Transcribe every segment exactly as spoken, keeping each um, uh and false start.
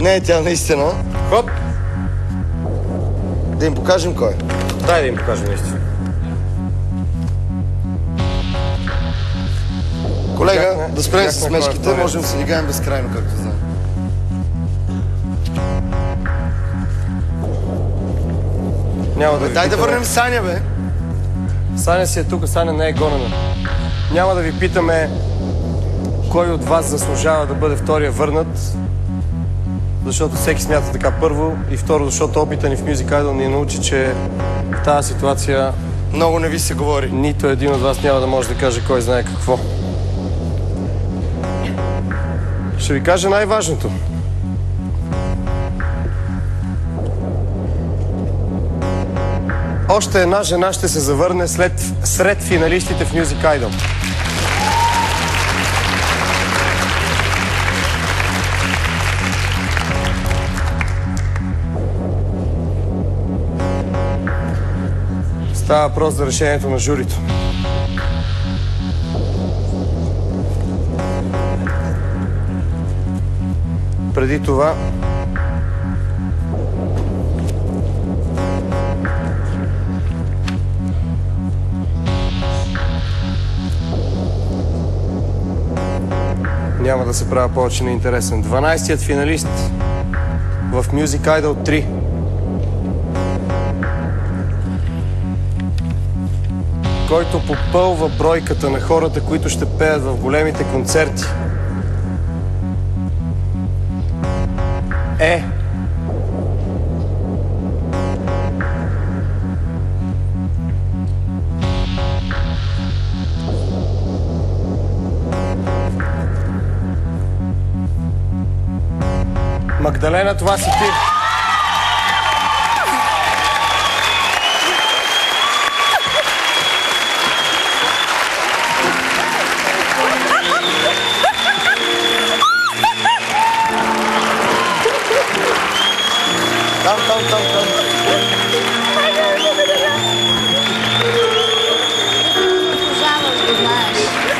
Не е тя наистина. Хоп! Да им покажем кой. Дай да им покажем наистина. Колега, Как не? да спрем Как с не? смешките, Кой е можем да си играем безкрайно, както знам. Няма да ви Дай да питаме. върнем Саня, бе. Саня си е тук, Саня не е гонена. Няма да ви питаме кой от вас заслужава да бъде втория върнат, защото всеки смята така първо, и второ, защото опита ни в Music Idol ни научи, че в тази ситуация Много не ви се говори. нито един от вас няма да може да каже кой знае какво. Ще ви кажа най-важното. Още една жена ще се завърне след, сред финалистите в Music Idol. Става въпрос за решението на журито. Преди това няма да се правя повече неинтересен. дванайсетият финалист в Music Idol три. Който попълва бройката на хората, които ще пеят в големите концерти, е Магдалена, това си ти. Там, там, там, там. Пожалуй, го знаеш.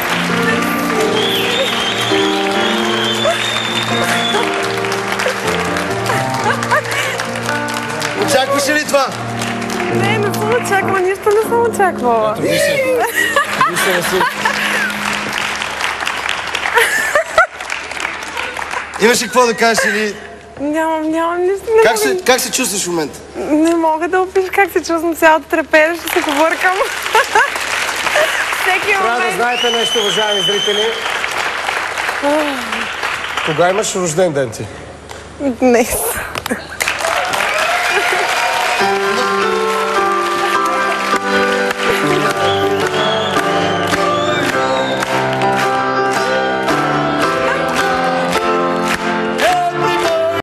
Очакваше ли това? Не, не съм очаквала, нищо не съм очаквала. Виж се, виж се на снимка. Имаш ли какво да кажеш или... Нямам, нямам нищо. Не Как мога, се, как се чувстваш в момента? не мога да опиша как се чувствам, цялото трепея, ще се побъркам. Всеки Трябва да момент. знаете нещо, уважаеми зрители. Кога имаш рожден ден ти? Днес.